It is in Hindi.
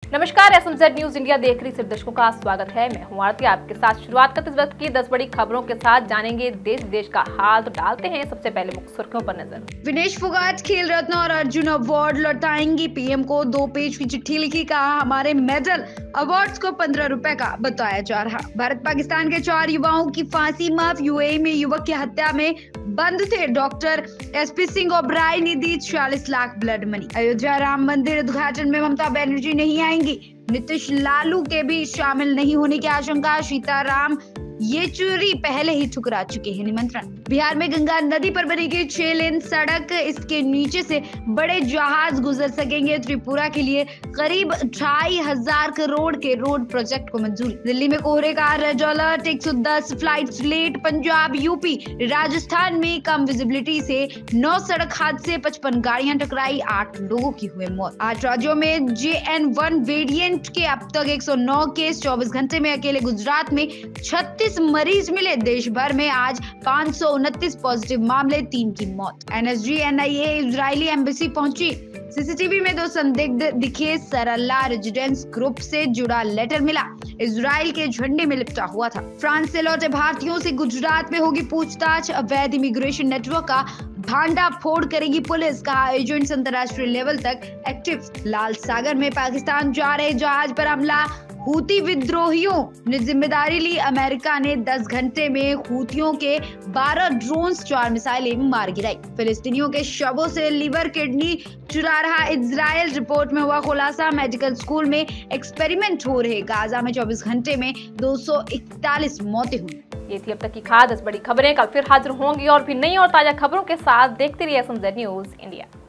नमस्कार, एसएमजेड न्यूज इंडिया देख रही सभी दर्शकों का स्वागत है। मैं हूं आरती आपके साथ। शुरुआत करते इस वक्त की 10 बड़ी खबरों के साथ जानेंगे देश विदेश का हाल। तो डालते हैं सबसे पहले मुख्य सुर्खियों पर नजर। विनेश फोगाट खेल रत्न और अर्जुन अवार्ड लौटाएंगी। पीएम को 2 पेज की चिट्ठी लिखी, कहा हमारे मेडल अवार्ड्स को 15 रुपए का बताया जा रहा। भारत पाकिस्तान के 4 युवाओं की फांसी माफ। यूएई में युवक की हत्या में बंद थे डॉक्टर एसपी सिंह ओबराय ने दी 40 लाख ब्लड मनी। अयोध्या राम मंदिर उद्घाटन में ममता बनर्जी नहीं आएंगी। नीतीश लालू के भी शामिल नहीं होने की आशंका। सीताराम येचुरी पहले ही ठुकरा चुके हैं निमंत्रण। बिहार में गंगा नदी पर बनेगी 6 लेन सड़क, इसके नीचे से बड़े जहाज गुजर सकेंगे। त्रिपुरा के लिए करीब 2500 करोड़ के रोड प्रोजेक्ट को मंजूरी। दिल्ली में कोहरे का red alert, 110 flights late. Punjab, UP, Rajasthan में कम विजिबिलिटी से 9 सड़क हादसे, 55 गाड़ियां टकराई, 8 लोगों की हुई मौत। 8 राज्यों में JN1 वेरिएंट के अब तक 109 केस। 24 घंटे में अकेले गुजरात में 36 मरीज मिले। देश भर में आज 529 पॉजिटिव मामले, 3 की मौत। NSG NIA इजरायली एम्बेसी पहुंची। सीसीटीवी में 2 संदिग्ध दिखे। सरला रेजिडेंस ग्रुप से जुड़ा लेटर मिला, इजराइल के झंडे में लिपटा हुआ था। फ्रांस से लौटे भारतीयों से गुजरात में होगी पूछताछ। अवैध इमिग्रेशन नेटवर्क का भांडा फोड़ करेगी पुलिस, कहा एजेंट्स अंतर्राष्ट्रीय लेवल तक एक्टिव। लाल सागर में पाकिस्तान जा रहे जहाज पर हमला, हूती विद्रोहियों ने जिम्मेदारी ली। अमेरिका ने 10 घंटे में हूतियों के 12 ड्रोन्स, 4 मिसाइलें मार गिराई। फिलिस्तीनियों के शवों से लिवर किडनी चुरा रहा इजराइल, रिपोर्ट में हुआ खुलासा। मेडिकल स्कूल में एक्सपेरिमेंट हो रहे। गाजा में 24 घंटे में 241 मौतें हुई। ये थी अब तक की खास 10 बड़ी खबरें। कल फिर हाजिर होंगी और भी नई और ताजा खबरों के साथ। देखते रहिए एसएमजेड न्यूज इंडिया।